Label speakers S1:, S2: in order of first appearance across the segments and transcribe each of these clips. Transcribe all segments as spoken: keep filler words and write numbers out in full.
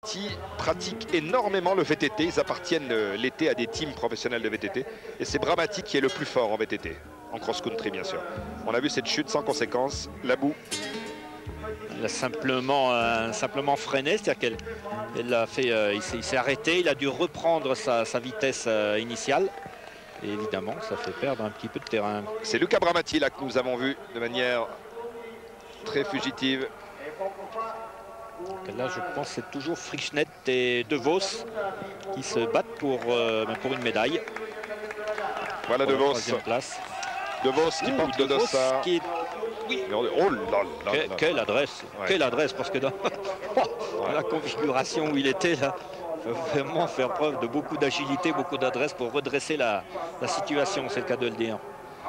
S1: Bramati pratique énormément le V T T. Ils appartiennent euh, l'été à des teams professionnels de V T T. Et c'est Bramati qui est le plus fort en V T T. En cross-country, bien sûr. On a vu cette chute sans conséquence. La boue.
S2: Il a simplement, euh, simplement freiné, c'est-à-dire qu'il a fait, euh, il s'est arrêté, il a dû reprendre sa, sa vitesse euh, initiale. Et évidemment, ça fait perdre un petit peu de terrain.
S1: C'est Luca Bramati là que nous avons vu de manière très fugitive.
S2: Là, je pense que c'est toujours Frischnet et De Vos qui se battent pour, euh, pour une médaille.
S1: Voilà De Vos.
S2: Place.
S1: De Vos qui
S2: Ouh,
S1: porte
S2: De
S1: le
S2: Vos
S1: dossard.
S2: qui est... Oui.
S1: Oh là là
S2: Que,
S1: là.
S2: Quelle adresse,
S1: Ouais.
S2: quelle adresse, parce que dans, dans
S1: Ouais.
S2: la configuration où il était, là, il faut vraiment faire preuve de beaucoup d'agilité, beaucoup d'adresse pour redresser la, la situation, c'est le cas de le dire.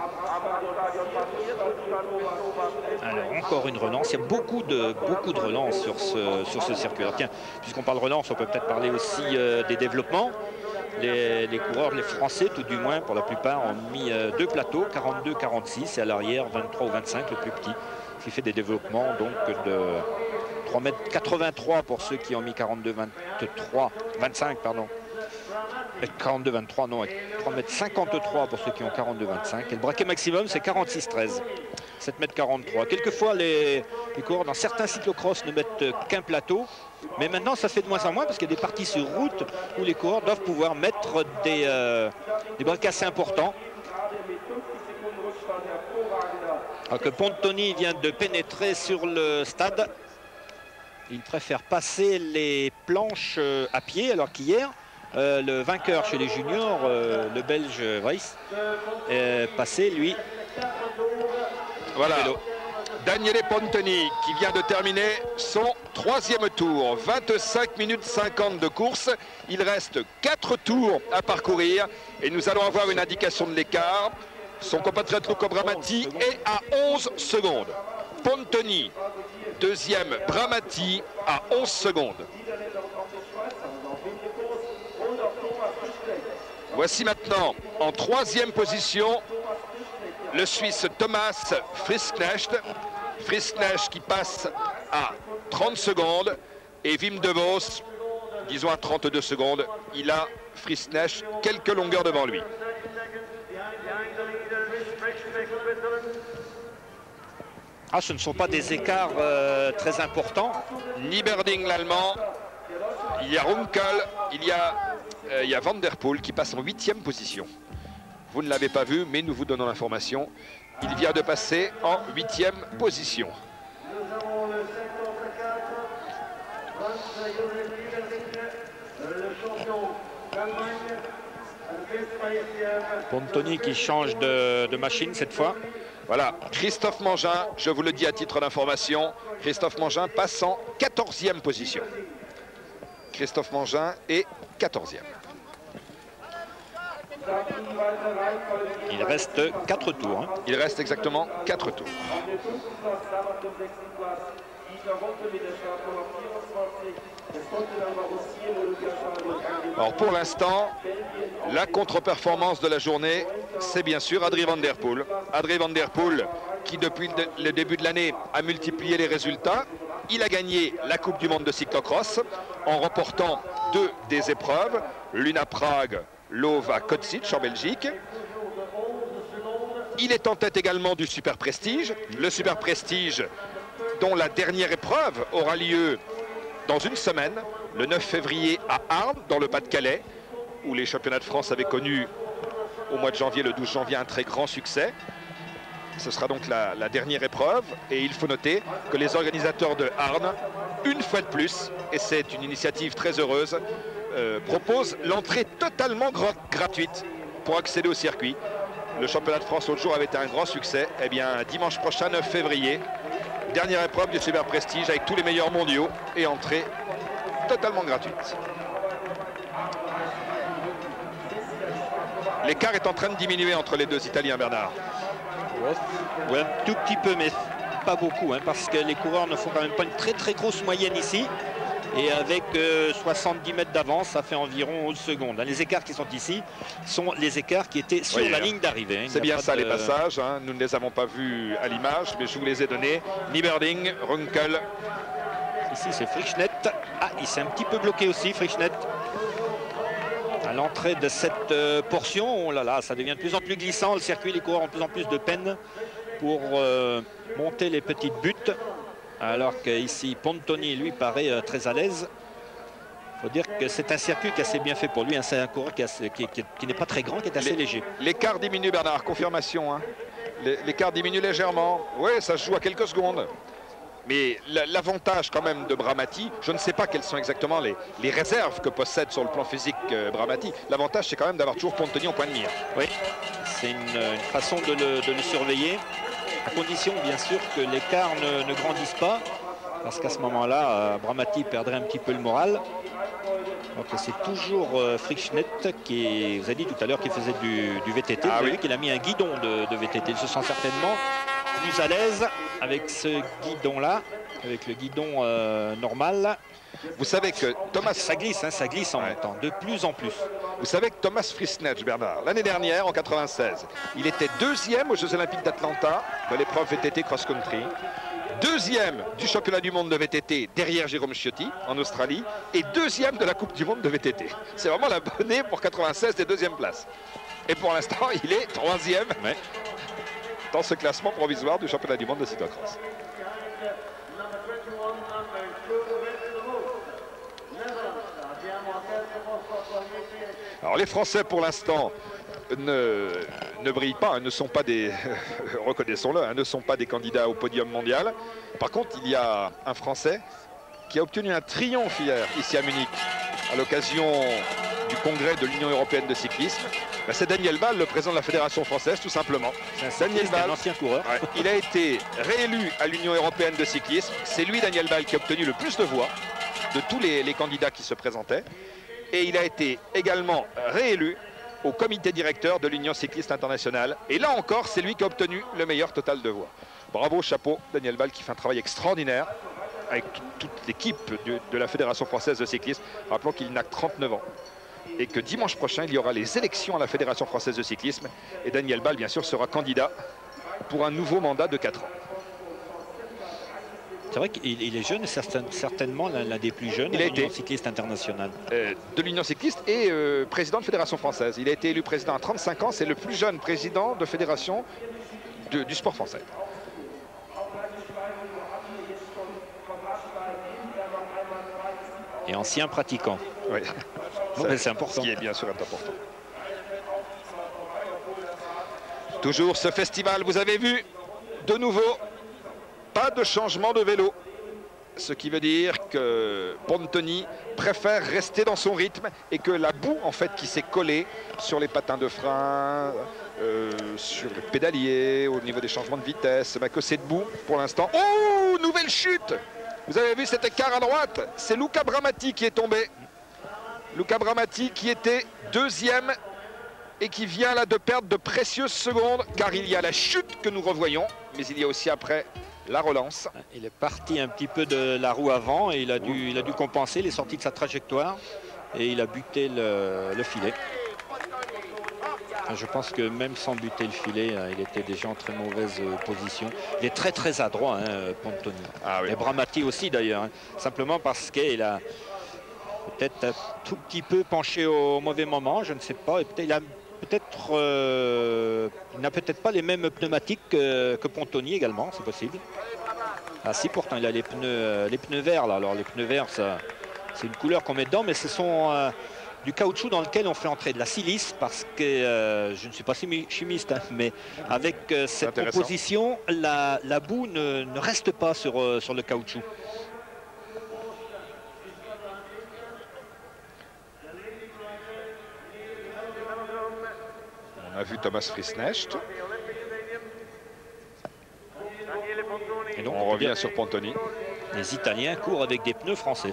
S2: Alors, encore une relance, il y a beaucoup de, beaucoup de relances sur ce, sur ce circuit. Alors, tiens, puisqu'on parle relance, on peut peut-être parler aussi euh, des développements. Les, les coureurs, les Français, tout du moins, pour la plupart, ont mis euh, deux plateaux, quarante-deux quarante-six, et à l'arrière, vingt-trois ou vingt-cinq, le plus petit, qui fait des développements donc de trois mètres quatre-vingt-trois pour ceux qui ont mis quarante-deux vingt-trois, vingt-cinq, pardon. quarante-deux vingt-trois, non, trois mètres cinquante-trois pour ceux qui ont quarante-deux vingt-cinq. Et le braquet maximum, c'est quarante-six treize, sept mètres quarante-trois. Quelquefois, les, les coureurs dans certains cyclocross ne mettent qu'un plateau. Mais maintenant, ça se fait de moins en moins parce qu'il y a des parties sur route où les coureurs doivent pouvoir mettre des, euh, des braquets assez importants. Alors que Pontoni vient de pénétrer sur le stade. Il préfère passer les planches à pied, alors qu'hier, euh, le vainqueur chez les juniors, euh, le Belge Weiss, est passé, lui,
S1: Voilà.
S2: vélo.
S1: Daniele Pontoni qui vient de terminer son troisième tour. vingt-cinq minutes cinquante de course. Il reste quatre tours à parcourir et nous allons avoir une indication de l'écart. Son compatriote Luca Bramati est à onze secondes. Pontoni, deuxième, Bramati à onze secondes. Voici maintenant en troisième position le Suisse Thomas Frischknecht. Frischknecht qui passe à trente secondes et Wim De Vos, disons à trente-deux secondes. Il a Frischknecht quelques longueurs devant lui.
S2: Ah, ce ne sont pas des écarts euh, très importants.
S1: Nieberding l'Allemand, il y a Runkel, il y a, euh, il y a Van Der Poel qui passe en huitième position. Vous ne l'avez pas vu, mais nous vous donnons l'information. Il vient de passer en huitième position.
S2: Pontoni qui change de, de machine cette fois.
S1: Voilà, Christophe Mangin, je vous le dis à titre d'information, Christophe Mangin passe en quatorzième position. Christophe Mangin est quatorzième.
S2: Il reste quatre tours. Hein.
S1: Il reste exactement quatre tours. Alors pour l'instant, la contre-performance de la journée, c'est bien sûr Adrie Van Der Poel. Adrie Van Der Poel qui depuis le début de l'année a multiplié les résultats. Il a gagné la Coupe du Monde de cyclocross en remportant deux des épreuves, l'une à Prague, l'autre à Kosice en Belgique. Il est en tête également du Super Prestige. Le Super Prestige dont la dernière épreuve aura lieu dans une semaine, le neuf février à Arles, dans le Pas-de-Calais, où les championnats de France avaient connu au mois de janvier, le douze janvier, un très grand succès. Ce sera donc la, la dernière épreuve et il faut noter que les organisateurs de Arles, une fois de plus, et c'est une initiative très heureuse, euh, proposent l'entrée totalement gra gratuite pour accéder au circuit. Le championnat de France l'autre jour avait été un grand succès. Eh bien, dimanche prochain, neuf février, dernière épreuve du Super Prestige avec tous les meilleurs mondiaux et entrée totalement gratuite. L'écart est en train de diminuer entre les deux Italiens, Bernard.
S2: Ouais, un tout petit peu, mais pas beaucoup, hein, parce que les coureurs ne font quand même pas une très très grosse moyenne ici. Et avec euh, soixante-dix mètres d'avance, ça fait environ onze secondes. Les écarts qui sont ici sont les écarts qui étaient sur
S1: oui,
S2: la ligne d'arrivée. Hein.
S1: C'est bien ça
S2: de...
S1: les passages, hein. Nous ne les avons pas vus à l'image, mais je vous les ai donnés. Nieberding, Runkel.
S2: Ici, c'est Frischnet. Ah, il s'est un petit peu bloqué aussi, Frischnet. À l'entrée de cette euh, portion, oh là là, ça devient de plus en plus glissant. Le circuit, les coureurs ont de plus en plus de peine pour euh, monter les petites buttes. Alors qu'ici, Pontoni, lui, paraît euh, très à l'aise. Il faut dire que c'est un circuit qui est assez bien fait pour lui. Hein. C'est un coureur qui, qui, qui, qui n'est pas très grand, qui est assez
S1: les,
S2: léger.
S1: L'écart diminue, Bernard, confirmation. Hein. L'écart diminue légèrement. Oui, ça se joue à quelques secondes. Mais l'avantage quand même de Bramati, je ne sais pas quelles sont exactement les, les réserves que possède sur le plan physique euh, Bramati. L'avantage, c'est quand même d'avoir toujours Pontoni en point de mire.
S2: Oui, c'est une, une façon de le, de le surveiller, à condition bien sûr que l'écart ne, ne grandisse pas. Parce qu'à ce moment-là, euh, Bramati perdrait un petit peu le moral. Donc c'est toujours euh, Frischnet qui, vous avez dit tout à l'heure, qui faisait du, du V T T.
S1: Ah,
S2: vous avez
S1: oui.
S2: vu qu'il a mis un guidon de, de V T T. Il se sent certainement plus à l'aise avec ce guidon-là, avec le guidon euh, normal.
S1: Vous savez que Thomas...
S2: Ça glisse, hein, ça glisse en
S1: ouais.
S2: même temps, de plus en plus.
S1: Vous savez que Thomas Frischnet, Bernard, l'année dernière, en quatre-vingt-seize, il était deuxième aux Jeux Olympiques d'Atlanta de l'épreuve V T T cross-country. Deuxième du championnat du monde de V T T derrière Jérôme Ciotti en Australie et deuxième de la Coupe du monde de V T T. C'est vraiment la bonne pour quatre-vingt-seize des deuxième places. Et pour l'instant, il est troisième
S2: ouais.
S1: dans ce classement provisoire du championnat du monde de cyclocross. Alors les Français pour l'instant ne, ne brillent pas, hein, ne sont pas des, reconnaissons-le, hein, ne sont pas des candidats au podium mondial. Par contre, il y a un Français qui a obtenu un triomphe hier, ici à Munich, à l'occasion du congrès de l'Union européenne de cyclisme. Ben, c'est Daniel Ball, le président de la Fédération française, tout simplement.
S2: Daniel Ball, un ancien coureur.
S1: Ouais, il a été réélu à l'Union européenne de cyclisme. C'est lui, Daniel Ball, qui a obtenu le plus de voix de tous les, les candidats qui se présentaient. Et il a été également réélu au comité directeur de l'Union cycliste internationale. Et là encore, c'est lui qui a obtenu le meilleur total de voix. Bravo, chapeau, Daniel Ball, qui fait un travail extraordinaire avec toute l'équipe de, de la Fédération française de cyclisme. Rappelons qu'il n'a que trente-neuf ans. Et que dimanche prochain, il y aura les élections à la Fédération française de cyclisme. Et Daniel Ball, bien sûr, sera candidat pour un nouveau mandat de quatre ans.
S2: C'est vrai qu'il est jeune, certainement l'un des plus jeunes de l'Union cycliste internationale.
S1: Euh, de l'Union cycliste et euh, président de Fédération française. Il a été élu président à trente-cinq ans. C'est le plus jeune président de fédération de, du sport français.
S2: Et ancien pratiquant.
S1: Oui.
S2: Bon, c'est important.
S1: Ce qui est bien sûr important. Toujours ce festival, vous avez vu, de nouveau, pas de changement de vélo. Ce qui veut dire que Pontoni préfère rester dans son rythme et que la boue en fait qui s'est collée sur les patins de frein, euh, sur le pédalier, au niveau des changements de vitesse, bah que cette boue pour l'instant. Oh, nouvelle chute! Vous avez vu cet écart à droite? C'est Luca Bramati qui est tombé. Luca Bramati qui était deuxième et qui vient là de perdre de précieuses secondes car il y a la chute que nous revoyons, mais il y a aussi après la relance.
S2: Il est parti un petit peu de la roue avant et il a dû, il a dû compenser les sorties de sa trajectoire et il a buté le, le filet. Je pense que même sans buter le filet, il était déjà en très mauvaise position. Il est très très adroit, hein, Pontoni.
S1: Ah oui.
S2: Et Bramati aussi d'ailleurs, hein, simplement parce qu'il a peut-être un tout petit peu penché au mauvais moment, je ne sais pas. Et peut-être il a peut-être, euh, il n'a peut-être pas les mêmes pneumatiques que, que Pontoni également, c'est possible. Ah si, pourtant il a les pneus, euh, les pneus verts là. Alors les pneus verts, ça, c'est une couleur qu'on met dedans, mais ce sont euh, du caoutchouc dans lequel on fait entrer de la silice parce que euh, je ne suis pas chimiste, hein, mais avec euh, cette composition, la, la boue ne, ne reste pas sur, euh, sur le caoutchouc.
S1: On a vu Thomas Frischnecht.
S2: Et donc,
S1: on revient sur Pontoni.
S2: Les Italiens courent avec des pneus français.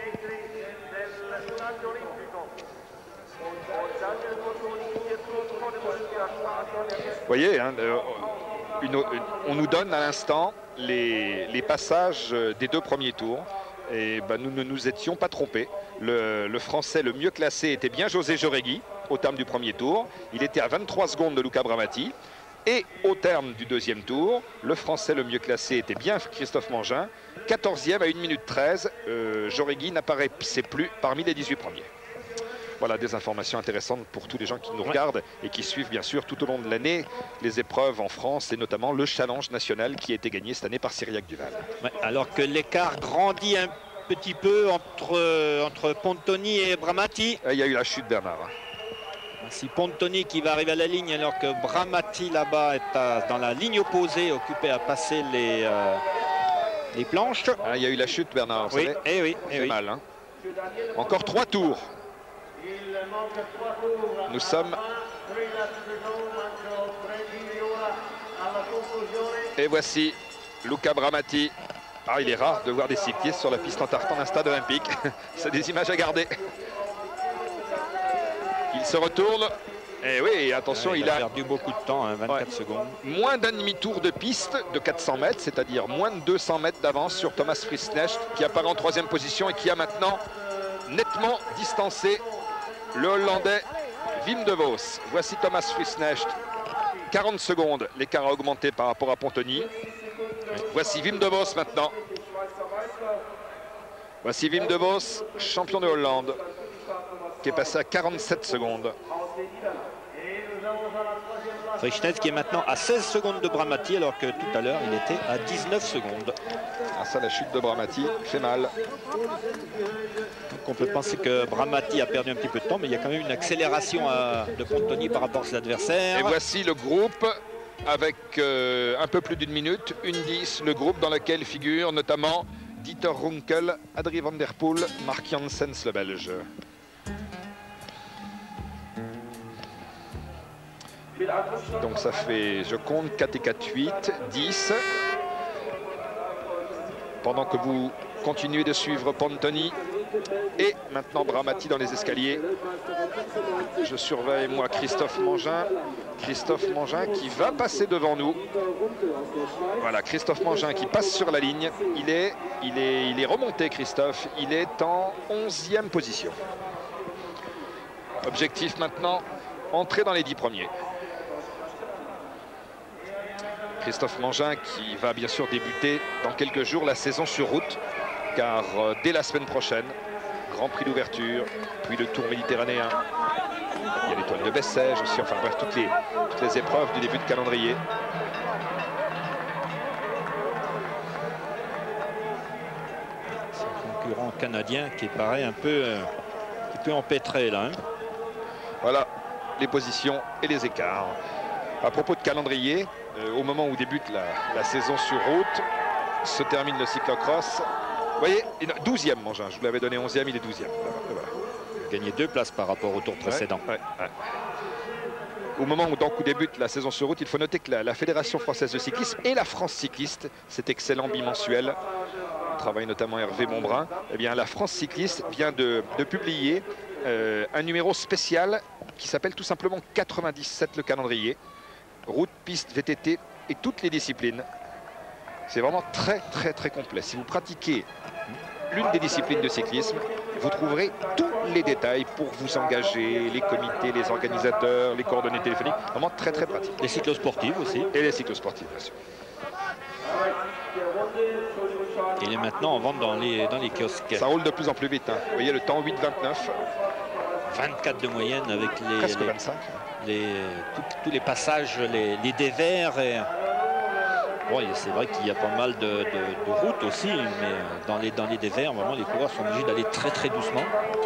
S1: Vous voyez, hein, une, une, on nous donne à l'instant les, les passages des deux premiers tours. Et ben, nous ne nous étions pas trompés. Le, le Français le mieux classé était bien José Jauregui au terme du premier tour. Il était à vingt-trois secondes de Luca Bramati. Et au terme du deuxième tour, le Français le mieux classé était bien Christophe Mangin. quatorzième à une minute treize, euh, Jauregui n'apparaissait plus parmi les dix-huit premiers. Voilà des informations intéressantes pour tous les gens qui nous regardent et qui suivent bien sûr tout au long de l'année les épreuves en France et notamment le challenge national qui a été gagné cette année par Cyriaque Duval.
S2: Ouais, alors que l'écart grandit un petit peu entre, entre Pontoni et Bramati.
S1: Il y a eu la chute Bernard.
S2: Si Pontoni qui va arriver à la ligne alors que Bramati là-bas est à, dans la ligne opposée, occupé à passer les, euh, les planches.
S1: Ah, il y a eu la chute Bernard, vous
S2: oui,
S1: savez,
S2: et oui, et oui.
S1: mal. Hein. Encore trois tours. Nous sommes... Et voici Luca Bramati. Ah, il est rare de voir des cyclistes sur la piste en tartan d'un stade olympique. C'est des images à garder. Il se retourne. Et oui, attention,
S2: ouais, il,
S1: il
S2: a
S1: a
S2: perdu beaucoup de temps, hein, vingt-quatre
S1: ouais.
S2: secondes.
S1: Moins d'un demi-tour de piste de quatre cents mètres, c'est-à-dire moins de deux cents mètres d'avance sur Thomas Friesnecht, qui apparaît en troisième position et qui a maintenant nettement distancé le Hollandais Wim de Vos. Voici Thomas Friesnecht. quarante secondes, l'écart a augmenté par rapport à Pontoni. Ouais. Voici Wim de Vos maintenant. Voici Wim de Vos, champion de Hollande, qui est passé à quarante-sept secondes.
S2: Friesnecht qui est maintenant à seize secondes de Bramati alors que tout à l'heure il était à dix-neuf secondes.
S1: Ah, ça, la chute de Bramati fait mal.
S2: Donc on peut penser que Bramati a perdu un petit peu de temps, mais il y a quand même une accélération à, de Pontoni par rapport à ses adversaires.
S1: Et voici le groupe avec euh, un peu plus d'une minute, une dix, le groupe dans lequel figurent notamment Dieter Runkel, Adrie van der Poel, Mark Janssens le Belge. Donc ça fait, je compte, quatre et quatre, huit, dix. Pendant que vous continuez de suivre Pontoni et maintenant Bramati dans les escaliers. Je surveille moi Christophe Mangin. Christophe Mangin qui va passer devant nous. Voilà, Christophe Mangin qui passe sur la ligne. Il est, il est, il est remonté, Christophe. Il est en onzième position. Objectif maintenant, entrer dans les dix premiers. Christophe Mangin qui va bien sûr débuter dans quelques jours la saison sur route, car euh, dès la semaine prochaine, Grand Prix d'ouverture, puis le Tour méditerranéen. Il y a l'étoile de Bessèges aussi, enfin bref, toutes les, toutes les épreuves du début de calendrier.
S2: C'est un concurrent canadien qui paraît un peu, euh, un peu empêtré là. Hein.
S1: Voilà les positions et les écarts. À propos de calendrier, euh, au moment où débute la, la saison sur route, se termine le cyclocross. Vous voyez, douzième Mangin, je vous l'avais donné onzième, il est douzième. Voilà, voilà.
S2: Gagné deux places par rapport au tour précédent. Ouais, ouais, ouais.
S1: Au moment où donc où débute la saison sur route, il faut noter que la, la Fédération française de cyclisme et la France cycliste, cet excellent bimensuel, on travaille notamment Hervé Montbrun, eh bien la France cycliste vient de, de publier euh, un numéro spécial qui s'appelle tout simplement quatre-vingt-dix-sept le calendrier. Route, piste, V T T et toutes les disciplines. C'est vraiment très très très complet. Si vous pratiquez l'une des disciplines de cyclisme, vous trouverez tous les détails pour vous engager, les comités, les organisateurs, les coordonnées téléphoniques. Vraiment très très pratique.
S2: Les cyclosportives aussi.
S1: Et les cyclosportives, bien sûr.
S2: Il est maintenant en vente dans les, dans les kiosques.
S1: Ça roule de plus en plus vite. Hein. Vous voyez le temps, huit vingt-neuf.
S2: vingt-quatre de moyenne avec les,
S1: presque
S2: les,
S1: vingt-cinq.
S2: les tout, tous les passages, les, les dévers. Et... Bon, c'est vrai qu'il y a pas mal de, de, de routes aussi, mais dans les, dans les dévers, vraiment, les coureurs sont obligés d'aller très très doucement.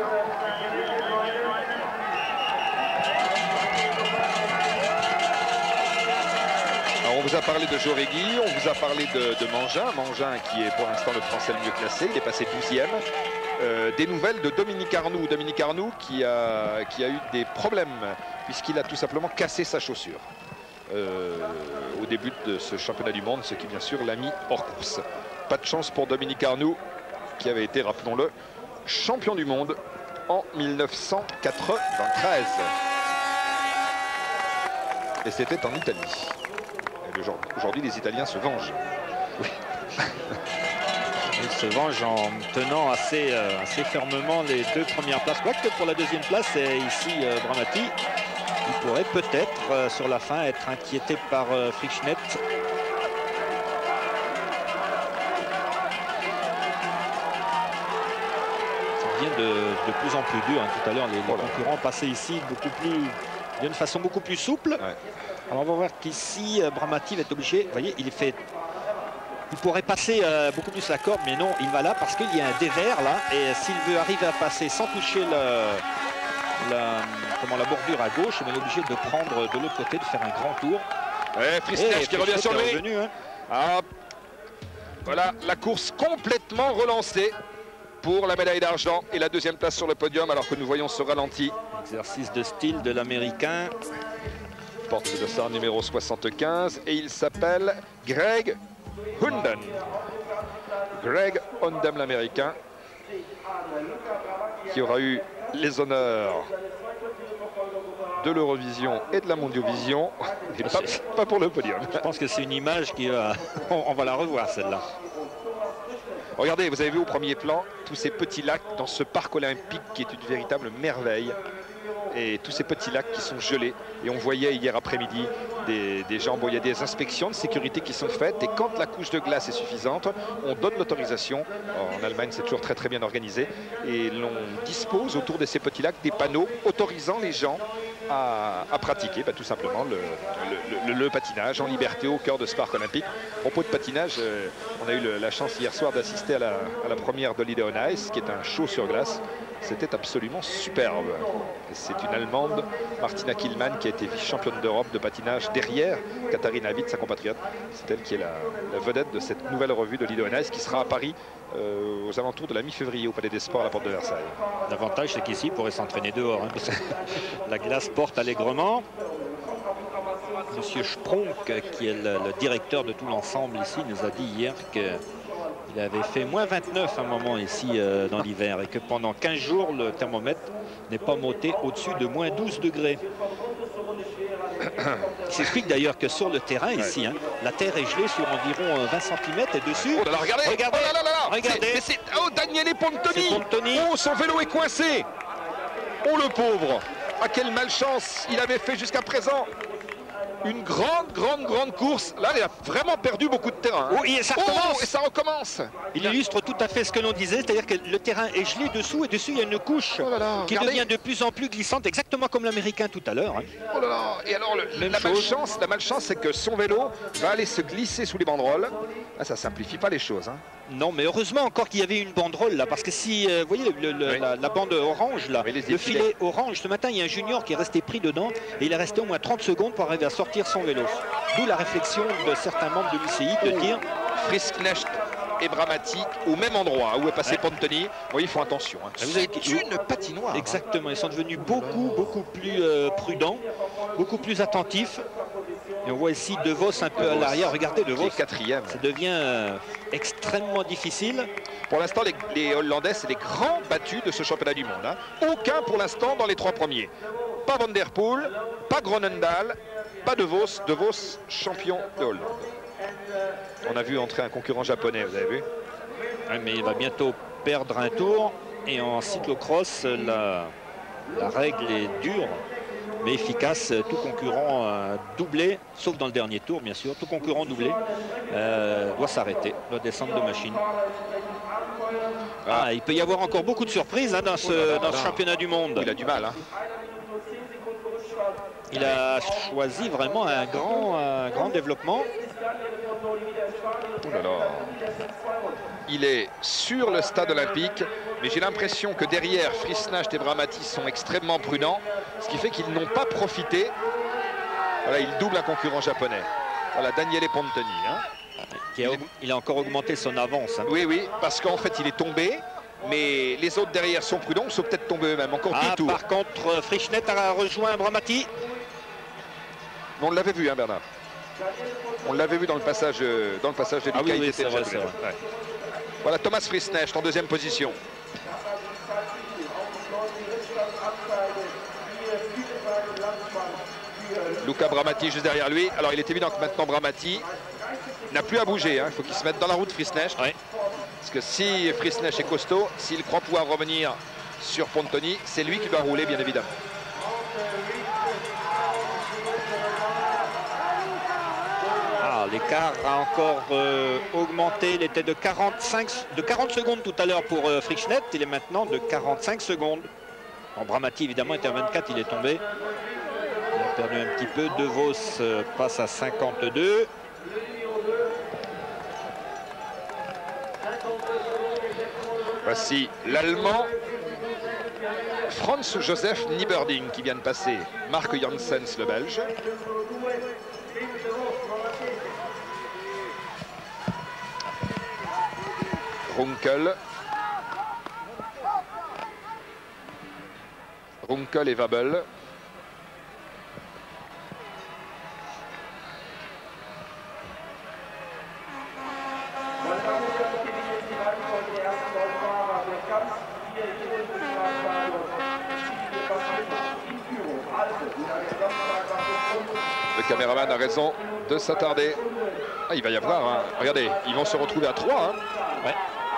S1: Alors, on vous a parlé de Jauregui, on vous a parlé de, de Mangin. Mangin qui est pour l'instant le Français le mieux classé, il est passé douzième. Euh, des nouvelles de Dominique Arnoux. Dominique Arnoux qui a, qui a eu des problèmes puisqu'il a tout simplement cassé sa chaussure euh, au début de ce championnat du monde, ce qui bien sûr l'a mis hors course. Pas de chance pour Dominique Arnoux qui avait été, rappelons-le, champion du monde en mille neuf cent quatre-vingt-treize. Et c'était en Italie. Aujourd'hui, les Italiens se vengent. Oui.
S2: Il se venge en tenant assez, euh, assez fermement les deux premières places. Quoique pour la deuxième place, c'est ici euh, Bramati. il pourrait peut-être euh, sur la fin être inquiété par euh, Frischnet. Ça devient de, de plus en plus dur, hein. Tout à l'heure, les, les
S1: Voilà.
S2: concurrents passaient ici beaucoup plus, d'une façon beaucoup plus souple.
S1: Ouais.
S2: Alors on va voir qu'ici, euh, Bramati va être obligé, vous voyez, il est fait... Il pourrait passer euh, beaucoup plus la corde, mais non, il va là parce qu'il y a un dévers là. Et s'il veut arriver à passer sans toucher le, la, comment, la bordure à gauche, il est obligé de prendre de l'autre côté, de faire un grand tour.
S1: Ouais, Frischnet qui revient sur lui.
S2: Revenu, hein.
S1: Ah, voilà, la course complètement relancée pour la médaille d'argent et la deuxième place sur le podium, alors que nous voyons ce ralenti.
S2: Exercice de style de l'Américain.
S1: Porte le dossard numéro soixante-quinze et il s'appelle Greg Hunden. Greg Hunden, l'Américain, qui aura eu les honneurs de l'Eurovision et de la Mondiovision, et pas, pas pour le podium.
S2: Je pense que c'est une image qui va... On va la revoir, celle-là.
S1: Regardez, vous avez vu au premier plan tous ces petits lacs dans ce parc olympique qui est une véritable merveille. Et tous ces petits lacs qui sont gelés. Et on voyait hier après-midi des, des gens, bon, il y a des inspections de sécurité qui sont faites. Et quand la couche de glace est suffisante, on donne l'autorisation. En Allemagne, c'est toujours très très bien organisé. Et l'on dispose autour de ces petits lacs des panneaux autorisant les gens à, à pratiquer bah, tout simplement le, le, le, le patinage en liberté au cœur de ce parc olympique. À propos de patinage, euh, on a eu le, la chance hier soir d'assister à la, à la première d'Holiday on Ice, qui est un show sur glace. C'était absolument superbe. C'est une Allemande, Martina Kielmann, qui a été vice-championne d'Europe de patinage derrière Katharina Witt, sa compatriote. C'est elle qui est la, la vedette de cette nouvelle revue de Holiday on Ice qui sera à Paris euh, aux alentours de la mi-février au Palais des Sports à la porte de Versailles.
S2: L'avantage, c'est qu'ici, il pourrait s'entraîner dehors. Hein, parce que la glace porte allègrement. Monsieur Spronk, qui est le, le directeur de tout l'ensemble ici, nous a dit hier que il avait fait moins vingt-neuf à un moment ici euh, dans l'hiver et que pendant quinze jours, le thermomètre n'est pas monté au-dessus de moins douze degrés. Il s'explique d'ailleurs que sur le terrain ici, ouais. hein, la terre est gelée sur environ vingt centimètres et dessus...
S1: Oh là là, regardez,
S2: regardez,
S1: oh là là là,
S2: regardez.
S1: C'est, c'est, oh, Daniele Pontoni.
S2: Pontoni.
S1: Oh, son vélo est coincé. Oh, le pauvre. Ah, quelle malchance il avait fait jusqu'à présent. Une grande, grande, grande course. Là, il a vraiment perdu beaucoup de terrain. Hein.
S2: Oh, et ça recommence.
S1: Oh, et ça recommence.
S2: Il illustre tout à fait ce que l'on disait, c'est-à-dire que le terrain est gelé dessous et dessus, il y a une couche
S1: oh là là,
S2: qui
S1: regardez.
S2: devient de plus en plus glissante, exactement comme l'Américain tout à l'heure. Hein.
S1: Oh là là. Et alors, le, la, malchance, la malchance, c'est que son vélo va aller se glisser sous les banderoles. Ah, ça simplifie pas les choses. Hein.
S2: Non, mais heureusement encore qu'il y avait une banderole là, parce que si, euh, vous voyez, le, le, oui. la, la bande orange là, oui, le filet orange, ce matin, il y a un junior qui est resté pris dedans et il est resté au moins trente secondes pour arriver à sortir son vélo. D'où la réflexion de certains membres de l'U C I de dire...
S1: Frischknecht et Bramati au même endroit où est passé ouais. Pontoni. Vous voyez, ils font attention. Hein.
S2: Vous avez...
S1: C'est une patinoire.
S2: Exactement, ils sont devenus beaucoup, beaucoup plus euh, prudents, beaucoup plus attentifs. Et on voit ici De Vos un peu de à l'arrière. Regardez De Vos,
S1: quatrième.
S2: Ça devient euh, extrêmement difficile.
S1: Pour l'instant, les, les Hollandais, c'est les grands battus de ce championnat du monde. Hein. Aucun pour l'instant dans les trois premiers. Pas Van Der Poel, pas Gronendal, pas De Vos. De Vos, champion de Hollande. On a vu entrer un concurrent japonais, vous avez vu?
S2: Ouais, mais il va bientôt perdre un tour. Et en cyclocross, la, la règle est dure, mais efficace. Tout concurrent euh, doublé, sauf dans le dernier tour, bien sûr. Tout concurrent doublé euh, doit s'arrêter, doit descendre de machine. Ah, il peut y avoir encore beaucoup de surprises hein, dans, ce, oh là là, dans ce championnat du monde.
S1: Il a du mal. Hein.
S2: Il a choisi vraiment un grand, un grand développement.
S1: Oh là là. Il est sur le stade olympique, mais j'ai l'impression que derrière, Frischknecht et Bramati sont extrêmement prudents, ce qui fait qu'ils n'ont pas profité. Voilà, il double un concurrent japonais. Voilà, Daniele Pontoni. Hein.
S2: Qui a, il a encore augmenté son avance. Hein.
S1: Oui, oui, parce qu'en fait, il est tombé. Mais les autres derrière sont prudents, ils sont peut-être tombés eux-mêmes. Encore
S2: ah,
S1: deux tours.
S2: Par contre, Frischknecht a rejoint Bramati.
S1: On l'avait vu, hein, Bernard. On l'avait vu dans le passage, dans le passage de
S2: ah, oui, oui, c'est vrai, c'est vrai.
S1: Ouais. Voilà Thomas Frischknecht en deuxième position. Luca Bramati juste derrière lui. Alors il est évident que maintenant Bramati n'a plus à bouger. Hein. Il faut qu'il se mette dans la route Frischknecht.
S2: Ouais.
S1: Parce que si Frischknecht est costaud, s'il croit pouvoir revenir sur Pontoni, c'est lui qui doit rouler bien évidemment.
S2: L'écart a encore euh, augmenté. Il était de quarante-cinq, de quarante secondes tout à l'heure pour euh, Frischnet. Il est maintenant de quarante-cinq secondes. En Bramati, évidemment, était à vingt-quatre. Il est tombé. Il a perdu un petit peu. De Vos euh, passe à cinquante-deux.
S1: Voici l'Allemand Franz Josef Nieberding qui vient de passer Mark Janssens, le Belge. Runkel. Runkel et Wabel. Le caméraman a raison de s'attarder. Ah, il va y avoir, hein. Regardez, ils vont se retrouver à trois. Hein.
S2: Ouais.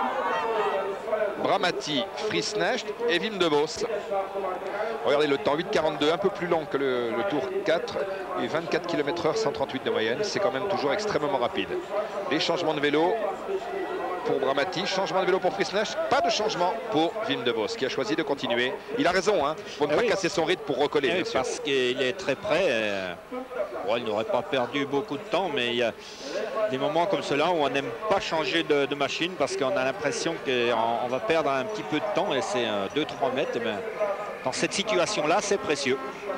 S1: Bramati, Frischnet et Wim de Vos. Regardez le temps, huit quarante-deux, un peu plus lent que le, le tour quatre et vingt-quatre kilomètres heure, cent trente-huit de moyenne. C'est quand même toujours extrêmement rapide. Les changements de vélo pour Bramati, changement de vélo pour Frischnet, pas de changement pour Wim de Vos qui a choisi de continuer. Il a raison, hein, pour ne
S2: ah
S1: pas
S2: oui.
S1: casser son rythme pour recoller.
S2: Eh
S1: bien
S2: oui,
S1: sûr.
S2: parce qu'il est très près. Euh, bon, il n'aurait pas perdu beaucoup de temps, mais il y a des moments comme cela où on n'aime pas changer de, de machine parce qu'on a l'impression qu'on va perdre un petit peu de temps et c'est deux trois mètres. Et bien, dans cette situation-là, c'est précieux.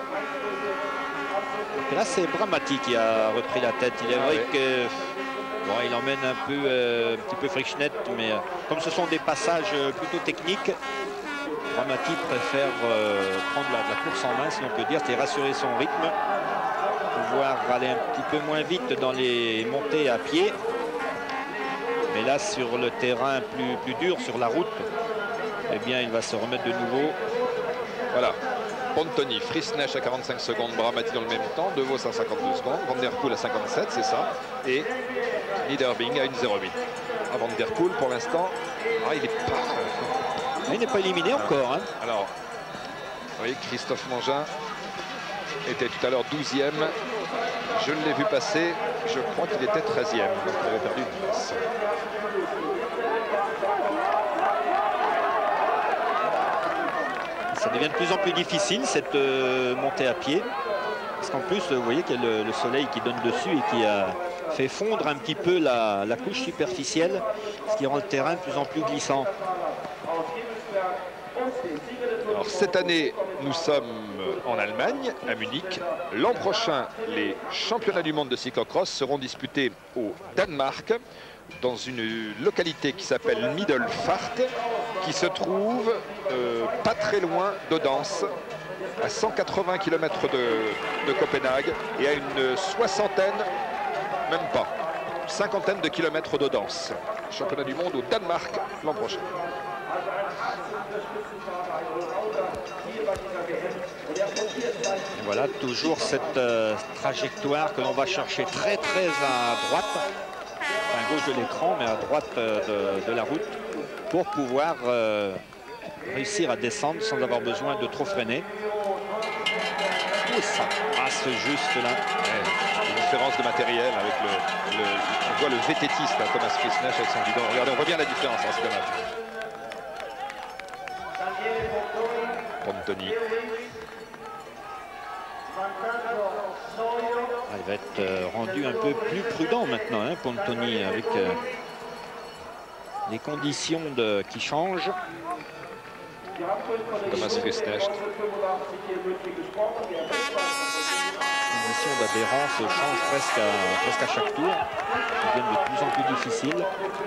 S2: Et là, c'est Bramati qui a repris la tête. Il est
S1: Ah
S2: vrai
S1: ouais.
S2: que bon, il emmène un peu, euh, un petit peu Frischnet, mais euh, comme ce sont des passages euh, plutôt techniques, Bramati préfère euh, prendre la, la course en main, si on peut dire, c'est rassurer son rythme, pouvoir aller un petit peu moins vite dans les montées à pied. Mais là, sur le terrain plus, plus dur, sur la route, eh bien, il va se remettre de nouveau.
S1: Voilà. Pontoni, Frischnet à quarante-cinq secondes, Bramati dans le même temps, De Vos à cinquante-deux secondes, Van der Poel à cinquante-sept, c'est ça, et Nieberding à une zéro huit. Ah, Van der Poel, pour l'instant, ah, il n'est pas...
S2: Il n'est pas éliminé encore. Hein.
S1: Alors, vous voyez, Christophe Mangin était tout à l'heure douzième. Je l'ai vu passer, je crois qu'il était treizième, donc il avait perdu une place.
S2: Ça devient de plus en plus difficile cette euh, montée à pied. Parce qu'en plus, vous voyez qu'il y a le, le soleil qui donne dessus et qui a fait fondre un petit peu la, la couche superficielle, ce qui rend le terrain de plus en plus glissant.
S1: Alors cette année, nous sommes en Allemagne, à Munich. L'an prochain, les championnats du monde de cyclocross seront disputés au Danemark, dans une localité qui s'appelle Middelfart, qui se trouve euh, pas très loin d'Odense, à cent quatre-vingts kilomètres de, de Copenhague, et à une soixantaine, même pas, cinquantaine de kilomètres d'Odense. Championnat du monde au Danemark l'an prochain.
S2: Et voilà, toujours cette euh, trajectoire que l'on va chercher très très à droite, à gauche de l'écran, mais à droite euh, de, de la route, pour pouvoir euh, réussir à descendre sans avoir besoin de trop freiner. Et ça passe juste là.
S1: Ouais, une différence de matériel avec le, le on voit le vététiste, hein, Thomas Frischnet avec son guidon. Regardez, on voit bien la différence, hein, c'est dommage. Pontoni.
S2: Ah, il va être euh, rendu un peu plus prudent maintenant, hein, Pontoni, avec euh, les conditions de, qui changent.
S1: Thomas Frischnet.
S2: Les conditions d'adhérence changent presque à, presque à chaque tour. Elles deviennent de plus en plus difficiles.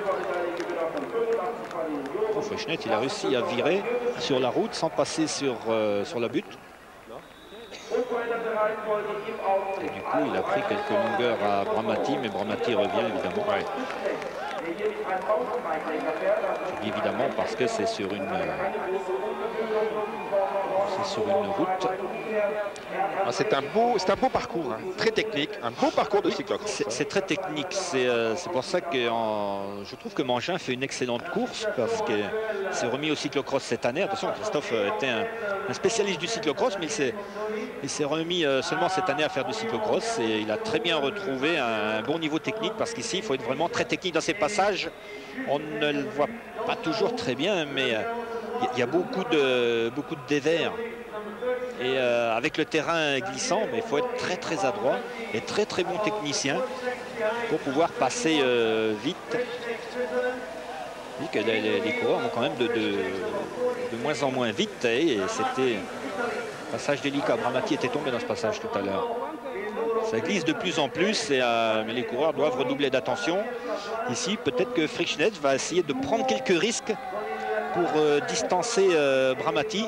S2: Oh, Frischnet, il a réussi à virer sur la route sans passer sur, euh, sur la butte. Et du coup, il a pris quelques longueurs à Bramati, mais Bramati revient évidemment.
S1: Ouais.
S2: Évidemment parce que c'est sur une, euh, sur une route.
S1: C'est un beau, c'est un beau parcours, hein, très technique, un beau parcours de cyclocross.
S2: C'est très technique, c'est euh, pour ça que en, je trouve que Mangin fait une excellente course parce qu'il s'est remis au cyclocross cette année. Attention, Christophe était un, un spécialiste du cyclocross, mais il s'est remis euh, seulement cette année à faire du cyclocross et il a très bien retrouvé un, un bon niveau technique parce qu'ici, il faut être vraiment très technique dans ses passages. On ne le voit pas toujours très bien, mais il euh, y, y a beaucoup de, beaucoup de dévers. Et euh, avec le terrain glissant, mais il faut être très très adroit et très très bon technicien pour pouvoir passer euh, vite. Que les, les, les coureurs vont quand même de, de, de moins en moins vite. Et c'était passage délicat. Bramati était tombé dans ce passage tout à l'heure. Ça glisse de plus en plus, et, euh, mais les coureurs doivent redoubler d'attention. Ici, peut-être que Frischnett va essayer de prendre quelques risques pour euh, distancer euh, Bramati.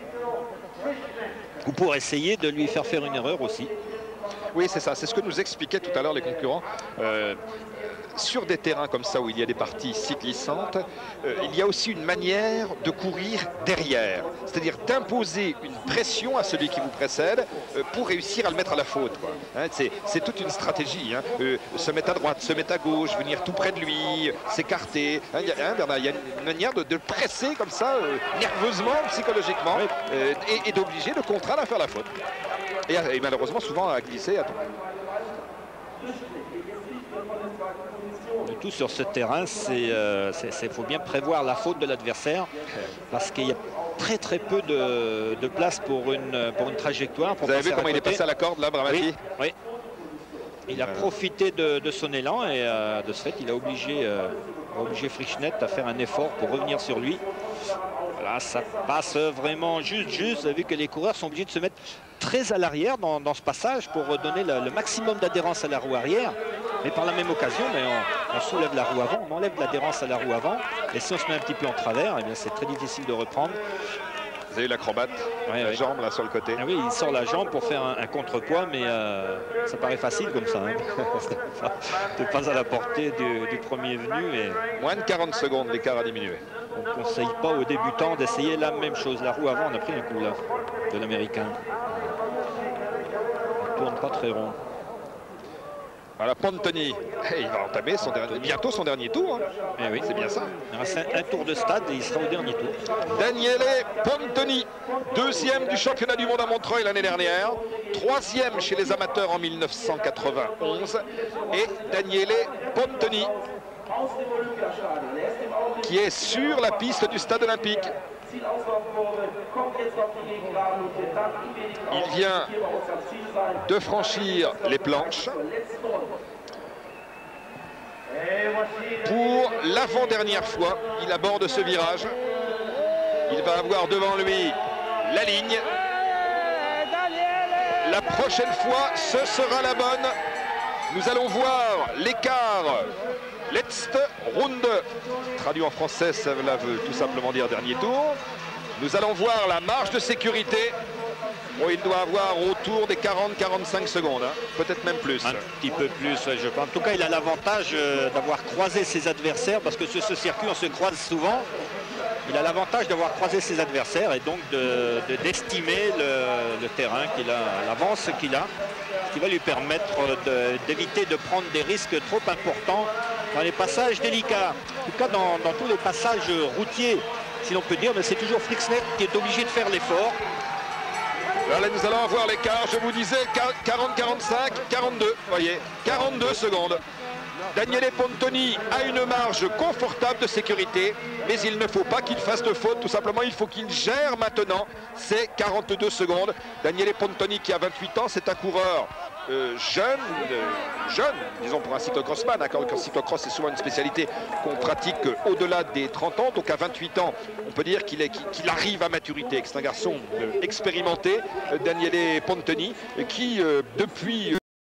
S2: Ou pour essayer de lui faire faire une erreur aussi.
S1: Oui, c'est ça. C'est ce que nous expliquaient tout à l'heure les concurrents. Euh, sur des terrains comme ça, où il y a des parties si glissantes, euh, il y a aussi une manière de courir derrière. C'est-à-dire d'imposer une pression à celui qui vous précède euh, pour réussir à le mettre à la faute. Hein, c'est toute une stratégie. Hein. Euh, se mettre à droite, se mettre à gauche, venir tout près de lui, s'écarter. Hein, il y a, hein, Bernard, il y a une manière de, de le presser comme ça, euh, nerveusement, psychologiquement, euh, et, et d'obliger le contraire à faire la faute. Et, et malheureusement, souvent à glisser, à tomber.
S2: Le tout sur ce terrain, c'est euh, faut bien prévoir la faute de l'adversaire parce qu'il y a très très peu de, de place pour une, pour une trajectoire. Pour
S1: Vous avez vu comment il est passé à la corde là, Bramati?
S2: Oui, oui. Il a profité de, de son élan et euh, de ce fait, il a obligé, euh, obligé Frischnett à faire un effort pour revenir sur lui. Voilà, ça passe vraiment juste, juste, vu que les coureurs sont obligés de se mettre très à l'arrière dans, dans ce passage pour donner le, le maximum d'adhérence à la roue arrière. Mais par la même occasion, mais on, on soulève la roue avant, on enlève l'adhérence à la roue avant. Et si on se met un petit peu en travers, eh bien c'est très difficile de reprendre.
S1: Vous avez eu l'acrobate, ouais, la ouais. jambe là sur le côté.
S2: Ah oui, il sort la jambe pour faire un, un contrepoids, mais euh, ça paraît facile comme ça. Hein. De pas à la portée du, du premier venu. Et...
S1: moins de quarante secondes, l'écart a diminué.
S2: On ne conseille pas aux débutants d'essayer la même chose. La roue avant, on a pris un coup là, de l'américain. On ne tourne pas très rond.
S1: Voilà, Pontoni, il va entamer son dernier, bientôt son dernier tour. Hein.
S2: Eh oui, c'est bien ça. Il reste un, un tour de stade et il sera au dernier tour.
S1: Daniele Pontoni, deuxième du championnat du monde à Montreuil l'année dernière, troisième chez les amateurs en mille neuf cent quatre-vingt-onze. Et Daniele Pontoni, qui est sur la piste du stade olympique. Il vient de franchir les planches pour l'avant-dernière fois. Il aborde ce virage. Il va avoir devant lui la ligne. La prochaine fois, ce sera la bonne. Nous allons voir l'écart. Letzte Runde. Traduit en français, cela veut tout simplement dire dernier tour. Nous allons voir la marge de sécurité. Bon, il doit avoir autour des quarante à quarante-cinq secondes, hein. Peut-être même plus.
S2: Un petit peu plus, je pense. En tout cas, il a l'avantage euh, d'avoir croisé ses adversaires, parce que sur ce circuit, on se croise souvent. Il a l'avantage d'avoir croisé ses adversaires et donc d'estimer de, de, le, le terrain qu'il a, l'avance qu'il a, ce qui va lui permettre d'éviter de, de prendre des risques trop importants dans les passages délicats. En tout cas, dans, dans tous les passages routiers, si l'on peut dire, mais c'est toujours Frischnett qui est obligé de faire l'effort.
S1: Là, nous allons avoir l'écart, je vous disais, quarante, quarante-cinq, quarante-deux, voyez, quarante-deux secondes. Daniele Pontoni a une marge confortable de sécurité, mais il ne faut pas qu'il fasse de faute, tout simplement, il faut qu'il gère maintenant ces quarante-deux secondes. Daniele Pontoni qui a vingt-huit ans, c'est un coureur euh, jeune, euh, jeune, disons pour un cyclocrossman, hein, quand le cyclocross c'est souvent une spécialité qu'on pratique au-delà des trente ans, donc à vingt-huit ans, on peut dire qu'il qu'il arrive à maturité, que c'est un garçon euh, expérimenté, euh, Daniele Pontoni, qui euh, depuis